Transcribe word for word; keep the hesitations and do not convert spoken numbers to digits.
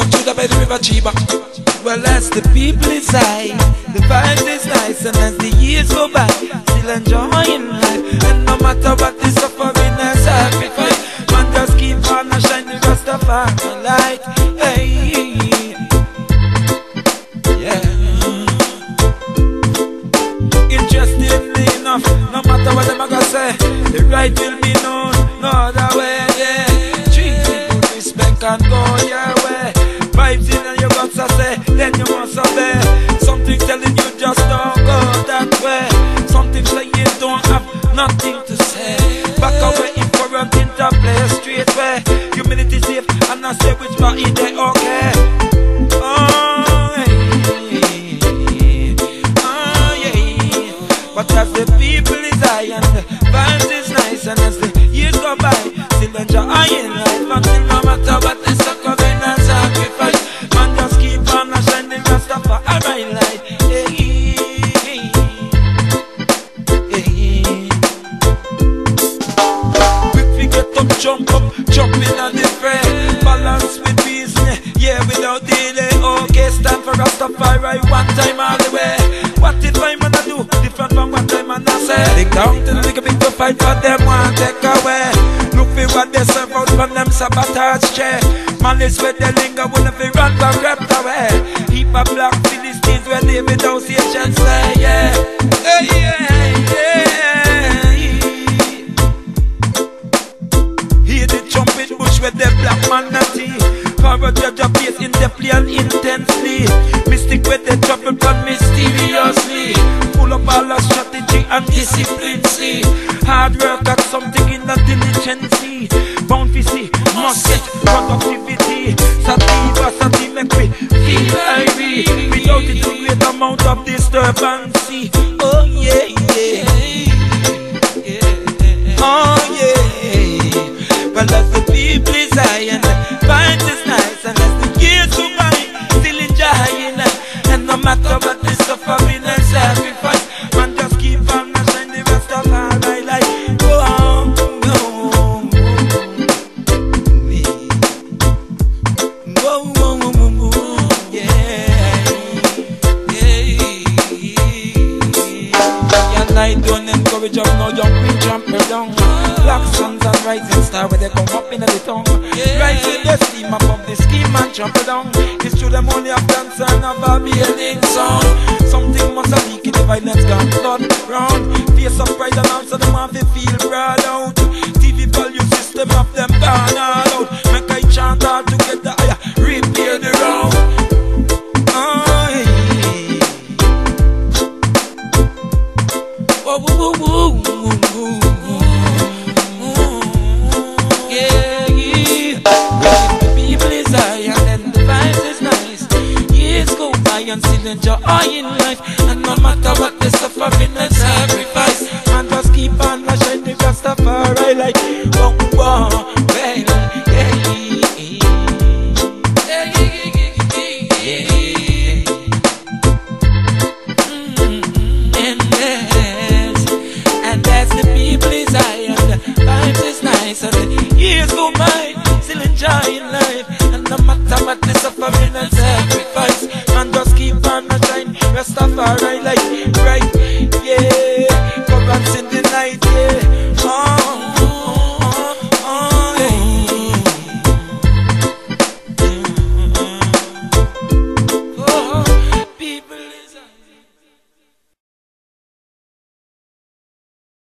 Some Judah by the river Chiba. Well, as the people inside, the vibe is nice, and as the years go by, still enjoying life. And no matter what the suffering and sacrifice, man just keep on and shine the Rastafari light. Hey, yeah. Interestingly enough, no matter what them a gonna say, the right will be known, no other way. Yeah, treat it with respect and go your way. Vibes in and you got to say, then you must obey. Something telling you just don't go that way. Something saying you don't have nothing to say. Back away in corrupt interplay, straight way. Humility safe and I say which part is they okay. Oh, yeah. Oh, yeah. But as the people is high and the vibes is nice, and as the years go by, still enjoying life until no matter what they suck up in and sacrifice. Man just keep on and shine the Rastafari light. Hey, hey, hey. Quick we get up, jump up, jump in on the fray. Balance with business, yeah, without delay. Okay, stand for Rastafari one time all the way. What if I man a do different from what I man a say? Dig down to the little bit to fight for them, want take away. Look for what they serve out from them sabotage chair. Malice where they linger when they run from crept away. Heap of black Philistines where they without Asian slay, yeah. Hey, yeah, yeah. Hear the trumpet bush where the black man not see. Power judge a place intensely and intensely. Mystic where they travel from mysteriously. Full of all our strategy and discipline, see. Hard work at something in the diligence. Bound to see, must get productivity. Sativa, sativa make me feel irie. Without it a great amount of disturbance. Oh yeah, yeah. Oh yeah. Well, as the people is high and the vibes is nice, and as the years go by, still enjoying life. And no matter what the suffering and sacrifice, man just keep on and shine the rest of our life. Go on, go on. Go on, yeah, yeah. And I don't encourage up no young we jump down. Black suns and rising star where they come up in the tongue. Rise with the steam above the scheme and jump down. It's true them only have dancer and a Barbadian song. Something must have leaked in the violence gone blood round. Face of pride and also them have to feel proud out. T V value system of them gone all out. Make I chant all together, I repair the round. Oh, yeah. Whoa, whoa, whoa, whoa, whoa. Yeah, yeah. The people is high and then the vibes is nice. Years go by and still enjoying life. And no matter what the suffering and sacrifice, man just keep on rushing the Rastafari like whoa, whoa, well, yeah, yeah, yeah, yeah, mm-hmm. And yes, and as the people is high and the vibes is nice, and the years go by, still enjoying life. And no matter what the suffering and sacrifice,